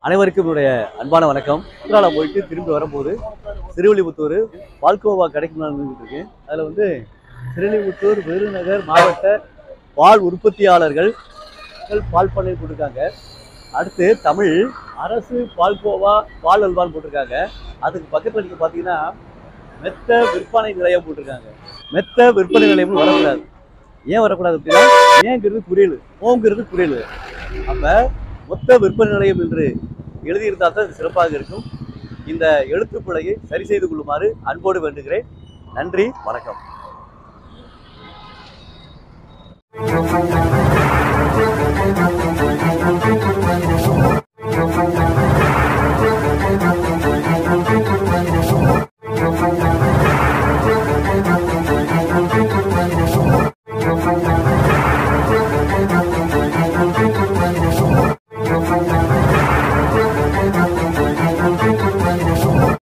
அனைவருக்கும் என்னுடைய அன்பான வணக்கம். குற்றாலம் போயிட்டு திரும்பி வரும்போது ஸ்ரீவில்லிபுத்தூர் பால்கோவா கடைக்கு நான் இருக்கு. அதில் ஸ்ரீவில்லிபுத்தூர் விருதுநகர் மாவட்ட பால் உற்பத்தியாளர்கள் பால் பண்ணை போட்டிருக்காங்க. அடுத்து தமிழ் அரசு பால்கோவா பால் அல்வான்னு போட்டிருக்காங்க. அதுக்கு பக்கத்தில் நீங்கள் பார்த்தீங்கன்னா மெத்த விற்பனை நிலையம் போட்டிருக்காங்க. மெத்த விற்பனை நிலையம்னு வரக்கூடாது. ஏன் வரக்கூடாது அப்படின்னா ஏங்கிறது புரியல, ஓங்கிறது புரியல. அப்போ மொத்த விற்பனை நிலையம் என்று எழுதியிருந்தால் தான் இது சிறப்பாக இருக்கும். இந்த எழுத்துப்பிழையை சரி செய்து கொள்ளுமாறு அன்போடு வேண்டுகிறேன். நன்றி, வணக்கம்.